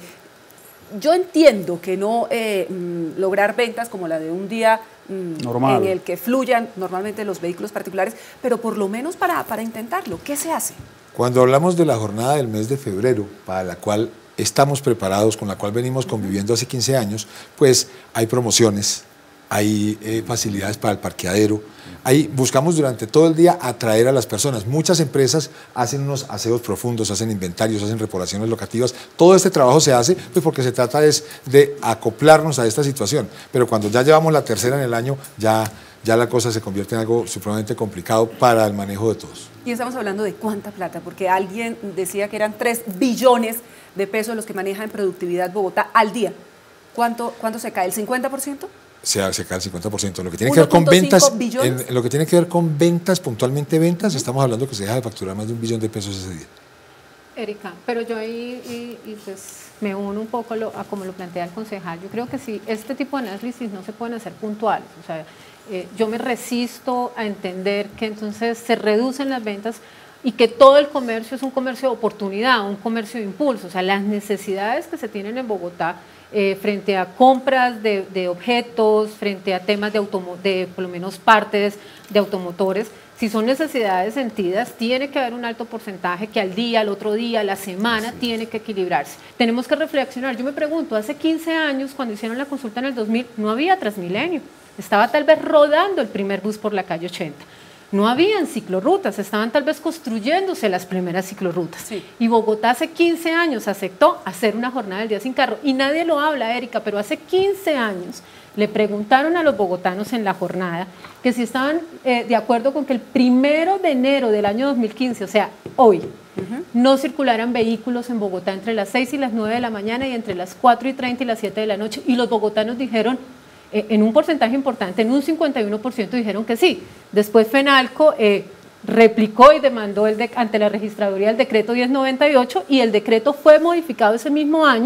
Yo entiendo que no eh, mm, lograr ventas como la de un día mm, en el que fluyan normalmente los vehículos particulares, pero por lo menos para, para intentarlo. ¿Qué se hace? Cuando hablamos de la jornada del mes de febrero, para la cual estamos preparados, con la cual venimos conviviendo hace quince años, pues hay promociones, hay eh, facilidades para el parqueadero, ahí buscamos durante todo el día atraer a las personas. Muchas empresas hacen unos aseos profundos, hacen inventarios, hacen reparaciones locativas. Todo este trabajo se hace pues porque se trata es de acoplarnos a esta situación. Pero cuando ya llevamos la tercera en el año, ya, ya la cosa se convierte en algo supremamente complicado para el manejo de todos. Y estamos hablando de cuánta plata, porque alguien decía que eran tres billones de pesos los que maneja en productividad Bogotá al día. ¿Cuánto, cuánto se cae? ¿El cincuenta por ciento? Se, se cae el cincuenta por ciento. Lo que tiene que ver con ventas, en, lo que tiene que ver con ventas, puntualmente ventas, uh-huh. estamos hablando que se deja de facturar más de un billón de pesos ese día. Erika, pero yo ahí y, y pues me uno un poco lo, a como lo plantea el concejal. Yo creo que si este tipo de análisis no se pueden hacer puntuales, o sea, eh, yo me resisto a entender que entonces se reducen las ventas y que todo el comercio es un comercio de oportunidad, un comercio de impulso. O sea, las necesidades que se tienen en Bogotá eh, frente a compras de, de objetos, frente a temas de, de por lo menos partes de automotores, si son necesidades sentidas, tiene que haber un alto porcentaje que al día, al otro día, a la semana, sí. tiene que equilibrarse. Tenemos que reflexionar. Yo me pregunto, hace quince años, cuando hicieron la consulta en el dos mil, no había Transmilenio. Estaba tal vez rodando el primer bus por la calle ochenta. No habían ciclorrutas, estaban tal vez construyéndose las primeras ciclorrutas. Sí. Y Bogotá hace quince años aceptó hacer una jornada del día sin carro. Y nadie lo habla, Erika, pero hace quince años le preguntaron a los bogotanos en la jornada que si estaban eh, de acuerdo con que el primero de enero del año dos mil quince, o sea, hoy, uh-huh. no circularan vehículos en Bogotá entre las seis y las nueve de la mañana y entre las cuatro y treinta y las siete de la noche. Y los bogotanos dijeron, eh, en un porcentaje importante, en un cincuenta y uno por ciento dijeron que sí. Después FENALCO eh, replicó y demandó el de, ante la registraduría el decreto diez noventa y ocho y el decreto fue modificado ese mismo año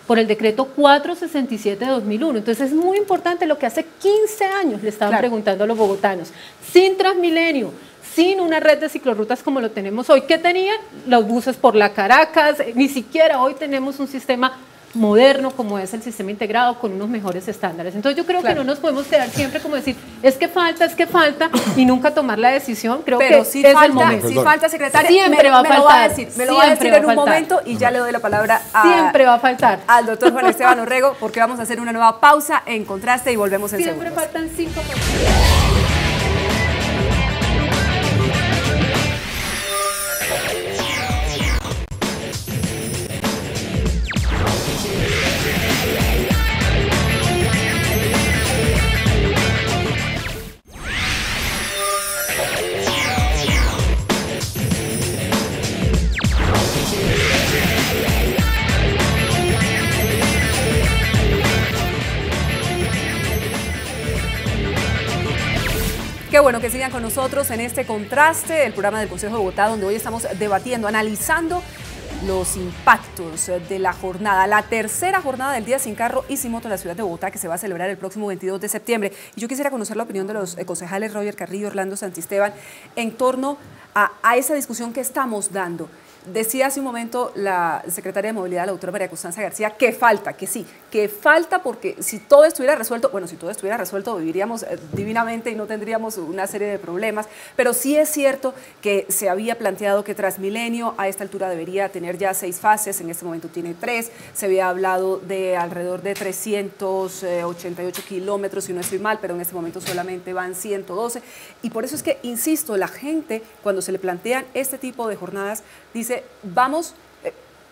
por el decreto cuatrocientos sesenta y siete de dos mil uno. Entonces es muy importante lo que hace quince años le estaban claro. preguntando a los bogotanos, sin Transmilenio, sin una red de ciclorrutas como lo tenemos hoy. ¿Qué tenían? Los buses por la Caracas, ni siquiera hoy tenemos un sistema moderno como es el sistema integrado con unos mejores estándares. Entonces yo creo claro. que no nos podemos quedar siempre como decir, es que falta, es que falta, y nunca tomar la decisión. Creo Pero que sí es falta, el momento. Sí falta, secretaria. Siempre me, va a me faltar. Lo va a decir, me lo va a decir va en un momento y ya le doy la palabra a, siempre va a faltar. al doctor Juan Esteban Orrego, porque vamos a hacer una nueva pausa en Contraste y volvemos en siempre segundos. Siempre faltan cinco minutos. Qué bueno que sigan con nosotros en este Contraste, el programa del Consejo de Bogotá, donde hoy estamos debatiendo, analizando los impactos de la jornada, la tercera jornada del Día Sin Carro y Sin Moto en la ciudad de Bogotá, que se va a celebrar el próximo veintidós de septiembre. Y yo quisiera conocer la opinión de los concejales Roger Carrillo y Orlando Santisteban en torno a, a esa discusión que estamos dando. Decía hace un momento la secretaria de Movilidad, la doctora María Constanza García, que falta, que sí, que falta porque si todo estuviera resuelto, bueno, si todo estuviera resuelto viviríamos eh, divinamente y no tendríamos una serie de problemas, pero sí es cierto que se había planteado que Transmilenio a esta altura debería tener ya seis fases, en este momento tiene tres, se había hablado de alrededor de trescientos ochenta y ocho kilómetros, si no estoy mal, pero en este momento solamente van ciento doce, y por eso es que, insisto, la gente cuando se le plantean este tipo de jornadas dice, vamos eh,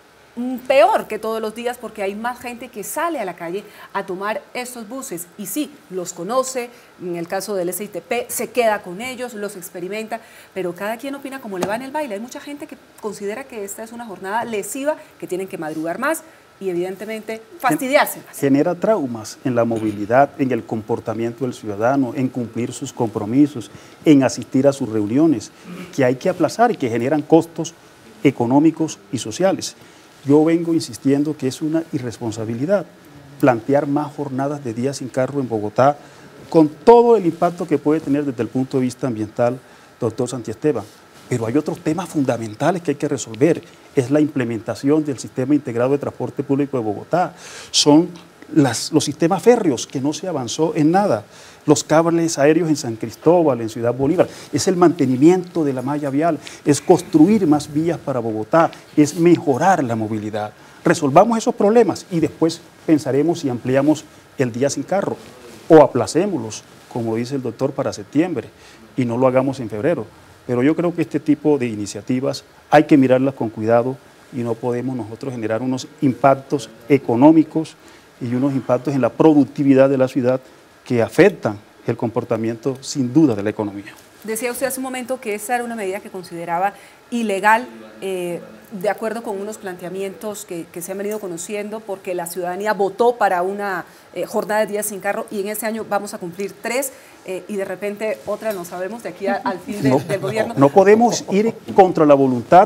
peor que todos los días porque hay más gente que sale a la calle a tomar estos buses y sí, los conoce, en el caso del S I T P se queda con ellos, los experimenta, pero cada quien opina como le va en el baile. Hay mucha gente que considera que esta es una jornada lesiva, que tienen que madrugar más y evidentemente fastidiarse más. Genera traumas en la movilidad, en el comportamiento del ciudadano, en cumplir sus compromisos, en asistir a sus reuniones, que hay que aplazar y que generan costos económicos y sociales. Yo vengo insistiendo que es una irresponsabilidad plantear más jornadas de Día Sin Carro en Bogotá con todo el impacto que puede tener desde el punto de vista ambiental, doctor Santisteban. Pero hay otros temas fundamentales que hay que resolver. Es la implementación del Sistema Integrado de Transporte Público de Bogotá. Son las, los sistemas férreos, que no se avanzó en nada. Los cables aéreos en San Cristóbal, en Ciudad Bolívar, es el mantenimiento de la malla vial, es construir más vías para Bogotá, es mejorar la movilidad. Resolvamos esos problemas y después pensaremos si ampliamos el Día Sin Carro o aplacémoslos, como dice el doctor, para septiembre y no lo hagamos en febrero. Pero yo creo que este tipo de iniciativas hay que mirarlas con cuidado y no podemos nosotros generar unos impactos económicos y unos impactos en la productividad de la ciudad que afectan el comportamiento sin duda de la economía. Decía usted hace un momento que esa era una medida que consideraba ilegal, eh, de acuerdo con unos planteamientos que, que se han venido conociendo, porque la ciudadanía votó para una eh, jornada de Días Sin Carro y en este año vamos a cumplir tres eh, y de repente otra no sabemos de aquí a, al fin de, no, del gobierno. No, no podemos ir contra la voluntad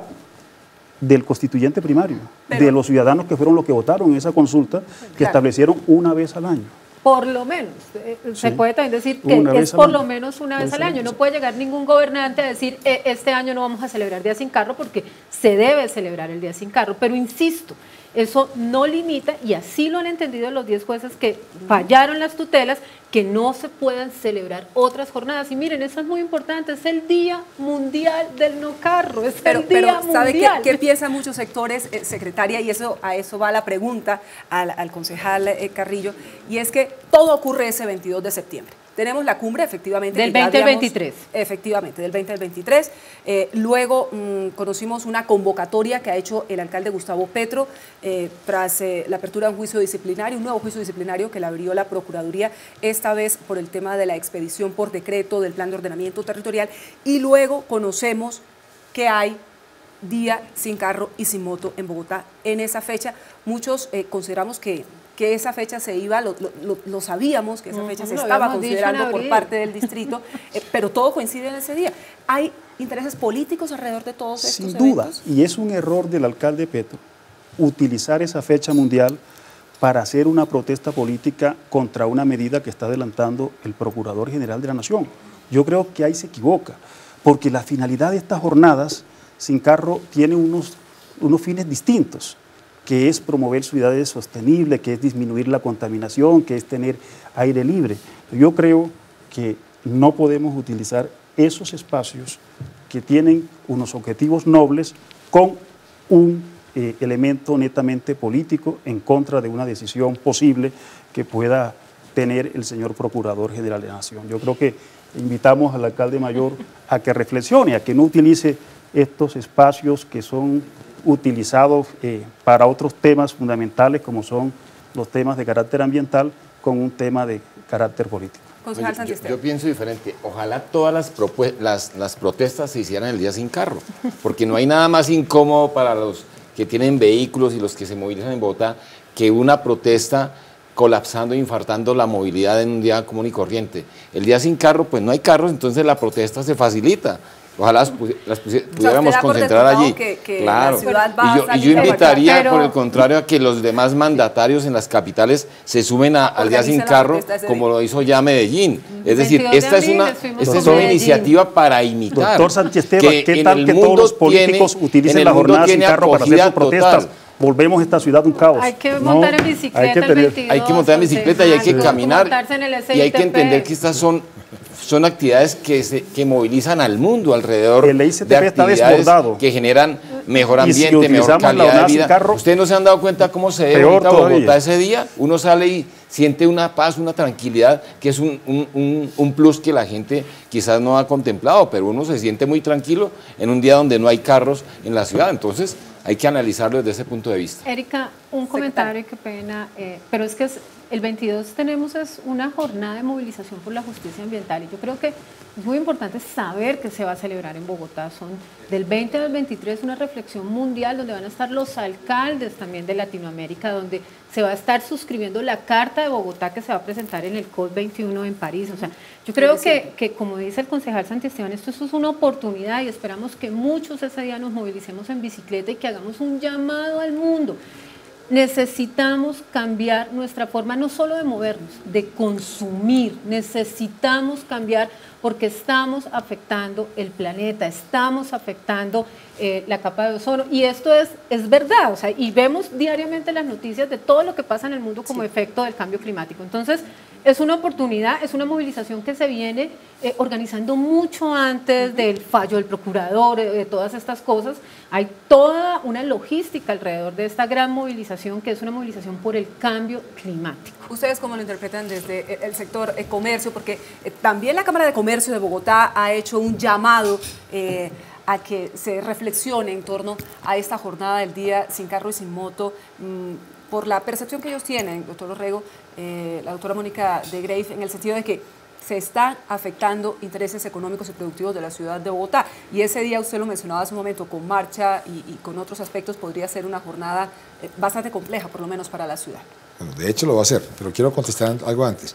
del constituyente primario, Pero, de los ciudadanos que fueron los que votaron en esa consulta, que claro. establecieron una vez al año. Por lo menos, eh, sí. se puede también decir que una es por lo menos una vez al año. No puede llegar ningún gobernante a decir eh, este año no vamos a celebrar Día Sin Carro porque se debe celebrar el Día Sin Carro. Pero insisto, eso no limita, y así lo han entendido los diez jueces que fallaron las tutelas, que no se puedan celebrar otras jornadas. Y miren, eso es muy importante, es el Día Mundial del No Carro, es pero, el Día pero, ¿sabe Mundial. qué, qué piensan muchos sectores, eh, secretaria? Y eso a eso va la pregunta al, al concejal eh, Carrillo, y es que todo ocurre ese veintidós de septiembre. Tenemos la cumbre, efectivamente. Del veinte al veintitrés. Efectivamente, del veinte al veintitrés. Eh, luego mmm, conocimos una convocatoria que ha hecho el alcalde Gustavo Petro eh, tras eh, la apertura de un juicio disciplinario, un nuevo juicio disciplinario que le abrió la Procuraduría, esta vez por el tema de la expedición por decreto del Plan de Ordenamiento Territorial. Y luego conocemos que hay Día Sin Carro y Sin Moto en Bogotá en esa fecha. Muchos eh, consideramos que que esa fecha se iba, lo, lo, lo sabíamos, que esa fecha uh-huh, se estaba considerando por parte del distrito, eh, pero todo coincide en ese día. ¿Hay intereses políticos alrededor de todos estos eventos? Sin duda, eventos? y es un error del alcalde Petro utilizar esa fecha mundial para hacer una protesta política contra una medida que está adelantando el Procurador General de la Nación. Yo creo que ahí se equivoca, porque la finalidad de estas jornadas sin carro tiene unos, unos fines distintos, que es promover ciudades sostenibles, que es disminuir la contaminación, que es tener aire libre. Yo creo que no podemos utilizar esos espacios que tienen unos objetivos nobles con un eh, elemento netamente político en contra de una decisión posible que pueda tener el señor Procurador General de la Nación. Yo creo que invitamos al alcalde mayor a que reflexione, a que no utilice estos espacios que son utilizados eh, para otros temas fundamentales como son los temas de carácter ambiental con un tema de carácter político. Oye, yo, yo pienso diferente. Ojalá todas las, las, las protestas se hicieran el día sin carro, porque no hay nada más incómodo para los que tienen vehículos y los que se movilizan en Bogotá que una protesta colapsando e infartando la movilidad en un día común y corriente. El día sin carro, pues no hay carros, entonces la protesta se facilita. Ojalá las, las pudiéramos o sea, concentrar allí. Que, que claro. Y yo, y yo invitaría, pero... por el contrario, a que los demás mandatarios en las capitales se sumen a, al día sin carro, como lo hizo ya Medellín. Es decir, esta es una, esta es una iniciativa para imitar. Doctor Sánchez Esteban, ¿qué tal que todos los políticos tiene, utilicen la jornada sin carro para hacer sus protestas? Total. Volvemos a esta ciudad un caos. Hay que montar no, en bicicleta hay que, tener, el veintidós, hay que montar en bicicleta y hay que caminar. Y hay que entender que estas son... son actividades que, se, que movilizan al mundo alrededor el I C T P de actividades que generan mejor ambiente, si mejor calidad de vida. Carro, ¿ustedes no se han dado cuenta cómo se ve Bogotá, Bogotá ese día? Uno sale y siente una paz, una tranquilidad, que es un, un, un, un plus que la gente quizás no ha contemplado, pero uno se siente muy tranquilo en un día donde no hay carros en la ciudad. Entonces hay que analizarlo desde ese punto de vista. Erika, un comentario, qué pena, eh, pero es que es, el veintidós tenemos es una jornada de movilización por la justicia ambiental y yo creo que es muy importante saber que se va a celebrar en Bogotá. Son del veinte al veintitrés una reflexión mundial donde van a estar los alcaldes también de Latinoamérica, donde se va a estar suscribiendo la Carta de Bogotá que se va a presentar en el COP veintiuno en París. O sea, yo creo que, que como dice el concejal Santi Esteban, esto, esto es una oportunidad y esperamos que muchos ese día nos movilicemos en bicicleta y que hagamos un llamado al mundo. Necesitamos cambiar nuestra forma no solo de movernos, de consumir. Necesitamos cambiar porque estamos afectando el planeta, estamos afectando eh, la capa de ozono y esto es, es verdad, o sea, y vemos diariamente las noticias de todo lo que pasa en el mundo como sí. efecto del cambio climático. Entonces, es una oportunidad, es una movilización que se viene eh, organizando mucho antes del fallo del procurador, de todas estas cosas. Hay toda una logística alrededor de esta gran movilización, que es una movilización por el cambio climático. ¿Ustedes cómo lo interpretan desde el sector eh, comercio? Porque eh, también la Cámara de Comercio de Bogotá ha hecho un llamado eh, a que se reflexione en torno a esta jornada del día sin carro y sin moto, mmm, por la percepción que ellos tienen, doctor Orrego, eh, la doctora Mónica de Grave, en el sentido de que se están afectando intereses económicos y productivos de la ciudad de Bogotá. Y ese día, usted lo mencionaba hace un momento, con marcha y, y con otros aspectos, podría ser una jornada eh, bastante compleja, por lo menos para la ciudad. Bueno, de hecho lo va a hacer, pero quiero contestar algo antes.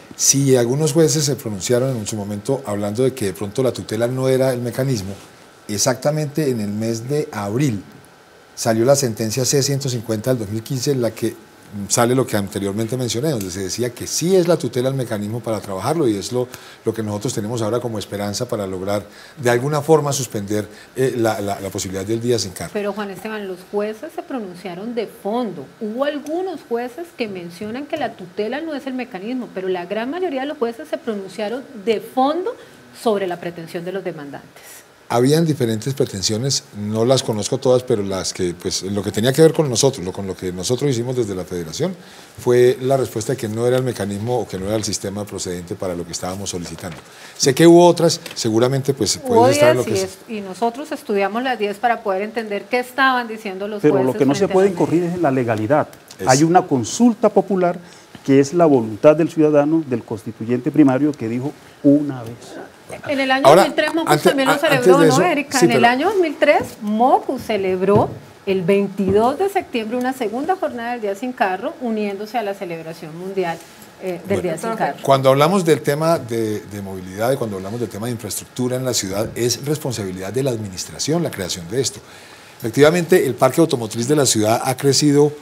Si algunos jueces se pronunciaron en su momento hablando de que de pronto la tutela no era el mecanismo, exactamente en el mes de abril salió la sentencia C ciento cincuenta del dos mil quince en la que sale lo que anteriormente mencioné, donde se decía que sí es la tutela el mecanismo para trabajarlo y es lo, lo que nosotros tenemos ahora como esperanza para lograr de alguna forma suspender eh, la, la, la posibilidad del día sin carro. Pero Juan Esteban, los jueces se pronunciaron de fondo. Hubo algunos jueces que mencionan que la tutela no es el mecanismo, pero la gran mayoría de los jueces se pronunciaron de fondo sobre la pretensión de los demandantes. Habían diferentes pretensiones, no las conozco todas, pero las que, pues, lo que tenía que ver con nosotros, lo, con lo que nosotros hicimos desde la Federación, fue la respuesta de que no era el mecanismo o que no era el sistema procedente para lo que estábamos solicitando. Sé que hubo otras, seguramente pues puede estar en lo que... Y, es, y nosotros estudiamos las diez para poder entender qué estaban diciendo los pero jueces. Pero lo que no se puede incurrir es en la legalidad. Es. Hay una consulta popular que es la voluntad del ciudadano, del constituyente primario, que dijo una vez. En el año Ahora, dos mil tres Mocus antes, también lo celebró, eso, ¿no, Erika? Sí, en pero... el año dos mil tres Mocus celebró el veintidós de septiembre una segunda jornada del Día Sin Carro, uniéndose a la celebración mundial eh, del bueno, Día Sin Carro. Cuando hablamos del tema de, de movilidad y cuando hablamos del tema de infraestructura en la ciudad, es responsabilidad de la administración la creación de esto. Efectivamente, el parque automotriz de la ciudad ha crecido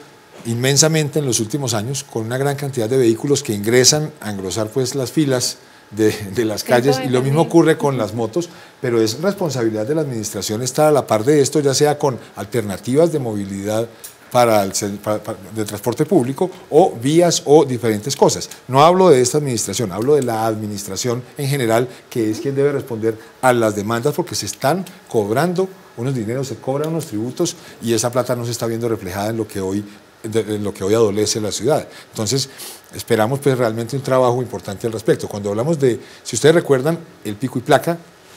inmensamente en los últimos años, con una gran cantidad de vehículos que ingresan a engrosar pues las filas de, de las calles, y lo mismo ocurre con las motos, pero es responsabilidad de la administración estar a la par de esto, ya sea con alternativas de movilidad para el para, para, de transporte público o vías o diferentes cosas. No hablo de esta administración, hablo de la administración en general, que es quien debe responder a las demandas, porque se están cobrando unos dineros, se cobran unos tributos y esa plata no se está viendo reflejada en lo que hoy, de, en lo que hoy adolece la ciudad. Entonces, esperamos pues realmente un trabajo importante al respecto. Cuando hablamos de, si ustedes recuerdan, el pico y placa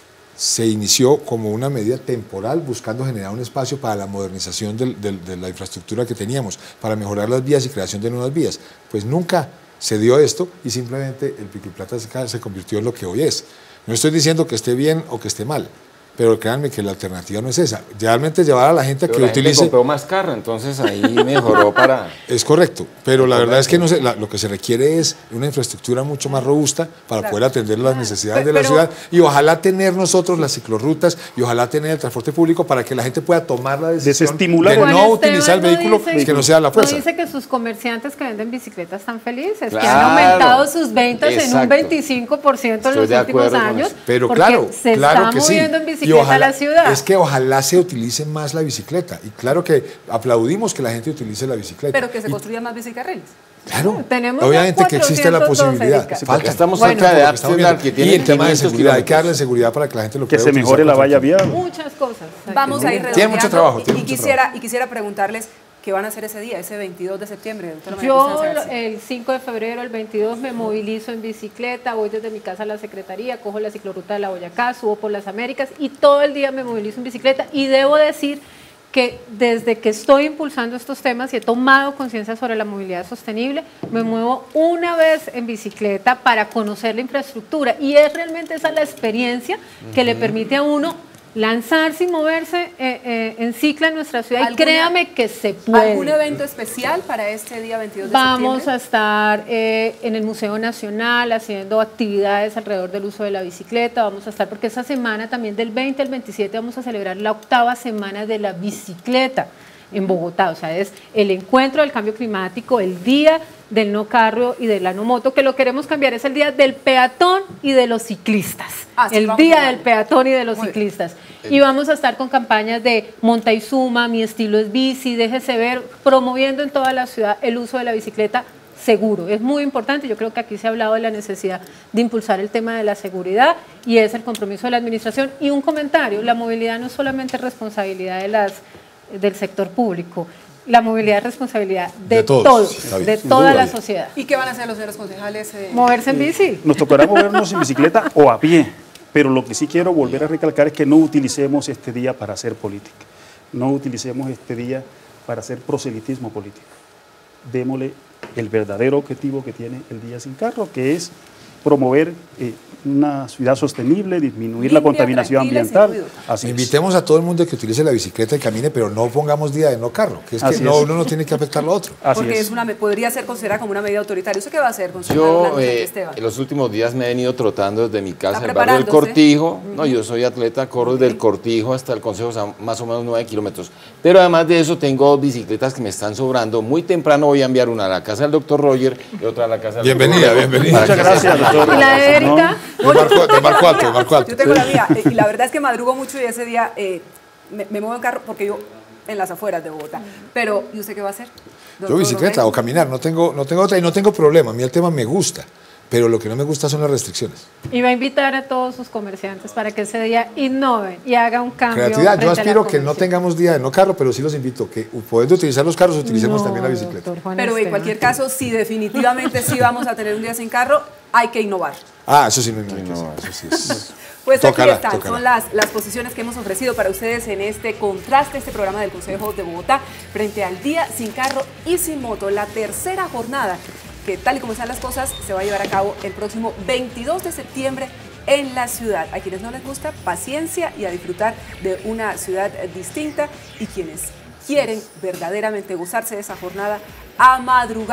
se inició como una medida temporal buscando generar un espacio para la modernización del, del, de la infraestructura que teníamos, para mejorar las vías y creación de nuevas vías. Pues nunca se dio esto y simplemente el pico y placa se, se convirtió en lo que hoy es. No estoy diciendo que esté bien o que esté mal, pero créanme que la alternativa no es esa. Realmente llevar a la gente a que la utilice... Gente compró más carro, entonces ahí mejoró para... Es correcto, pero la verdad es que no se, la, lo que se requiere es una infraestructura mucho más robusta para claro. poder atender las necesidades pero, de la ciudad, y ojalá tener nosotros las ciclorrutas y ojalá tener el transporte público para que la gente pueda tomar la decisión de no utilizar el vehículo, no que no sea la fuerza. No dice que sus comerciantes que venden bicicletas están felices, claro. que han aumentado sus ventas Exacto. en un veinticinco por ciento en los últimos años, pero claro, se claro está que moviendo sí. en bicicleta. Y ojalá, la ciudad. Es que ojalá se utilice más la bicicleta, y claro que aplaudimos que la gente utilice la bicicleta. Pero que se y, construyan más bicicletas. Claro, tenemos obviamente que existe la posibilidad. Sí, falta. Estamos bueno, cerca de Amsterdam, que tiene y el tema de seguridad, hay que darle seguridad para que la gente lo que se mejore la valla vial. Muchas cosas. Vamos a ir redondeando. Tiene mucho trabajo. Y, tiene y, mucho quisiera, trabajo. y quisiera preguntarles qué van a hacer ese día, ese veintidós de septiembre. Doctora Yo el cinco de febrero, el veintidós, me movilizo en bicicleta, voy desde mi casa a la Secretaría, cojo la ciclorruta de la Boyacá, subo por las Américas y todo el día me movilizo en bicicleta, y debo decir que desde que estoy impulsando estos temas y he tomado conciencia sobre la movilidad sostenible, me muevo una vez en bicicleta para conocer la infraestructura, y es realmente esa la experiencia que uh-huh. le permite a uno lanzarse y moverse eh, eh, en cicla en nuestra ciudad, y créame que se puede. ¿Algún evento especial para este día veintidós de Vamos septiembre? a estar eh, en el Museo Nacional haciendo actividades alrededor del uso de la bicicleta. Vamos a estar, porque esa semana también del veinte al veintisiete vamos a celebrar la octava semana de la bicicleta en Bogotá. O sea, es el encuentro del cambio climático, el día del no carro y de la no moto, que lo queremos cambiar, es el día del peatón y de los ciclistas. Ah, sí, el día del peatón y de los Muy ciclistas. Bien. Y vamos a estar con campañas de monta y suma, mi estilo es bici, déjese ver, promoviendo en toda la ciudad el uso de la bicicleta seguro. Es muy importante, yo creo que aquí se ha hablado de la necesidad de impulsar el tema de la seguridad, y es el compromiso de la administración. Y un comentario, la movilidad no es solamente responsabilidad de las, del sector público, la movilidad es responsabilidad de, de todos, todos de toda la sociedad. ¿Y qué van a hacer los señores concejales? Eh? Moverse en bici. Nos tocará movernos en bicicleta o a pie, pero lo que sí quiero volver a recalcar es que no utilicemos este día para hacer política, no utilicemos este día para hacer proselitismo político. Démosle el verdadero objetivo que tiene el Día Sin Carro, que es promover eh, una ciudad sostenible, disminuir Limpia, la contaminación ambiental. Así Invitemos es. a todo el mundo a que utilice la bicicleta y camine, pero no pongamos día de no carro, que es Así que no, es. uno no tiene que afectar lo otro. Así Porque es. Es una, podría ser considerada como una medida autoritaria. ¿Usted qué va a hacer, Yo eh, en los últimos días me he venido trotando desde mi casa al barrio del Cortijo. Uh-huh. No, yo soy atleta, corro okay. desde el Cortijo hasta el Consejo, o sea, más o menos nueve kilómetros. Pero además de eso tengo dos bicicletas que me están sobrando. Muy temprano voy a enviar una a la casa del doctor Roger y otra a la casa del bienvenida, doctor bienvenida. Muchas gracias, doctor. ¿Y la de Erika? Te marco, te marco alto, marco alto. Yo tengo la mía, y la verdad es que madrugo mucho, y ese día eh, me, me muevo en carro porque yo en las afueras de Bogotá. Pero, ¿y usted qué va a hacer? Yo bicicleta o caminar, no tengo, no tengo otra, y no tengo problema. A mí el tema me gusta, pero lo que no me gusta son las restricciones. Y va a invitar a todos sus comerciantes para que ese día innoven y haga un cambio. Creatividad. Yo aspiro que no tengamos día de no carro, pero sí los invito que, pudiendo utilizar los carros, utilicemos no, también la bicicleta. Pero en cualquier caso, si definitivamente sí vamos a tener un día sin carro, hay que innovar. Ah, eso sí no, no, no eso sí es. Pues tócala, aquí están, tócala. Son las, las posiciones que hemos ofrecido para ustedes en este contraste, este programa del Consejo de Bogotá, frente al Día Sin Carro y Sin Moto, la tercera jornada, que tal y como están las cosas, se va a llevar a cabo el próximo veintidós de septiembre en la ciudad. A quienes no les gusta, paciencia y a disfrutar de una ciudad distinta, y quienes quieren verdaderamente gozarse de esa jornada, a madrugar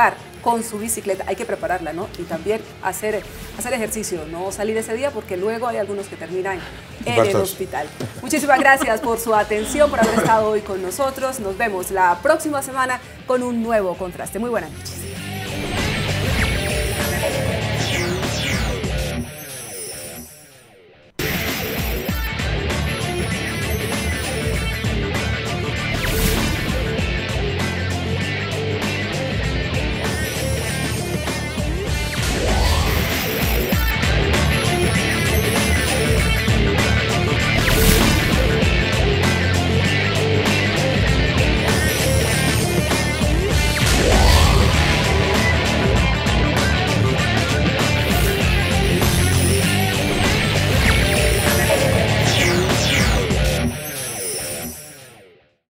con su bicicleta. Hay que prepararla, ¿no? Y también hacer, hacer ejercicio, no salir ese día porque luego hay algunos que terminan en el hospital. Muchísimas gracias por su atención, por haber estado hoy con nosotros. Nos vemos la próxima semana con un nuevo contraste. Muy buenas noches.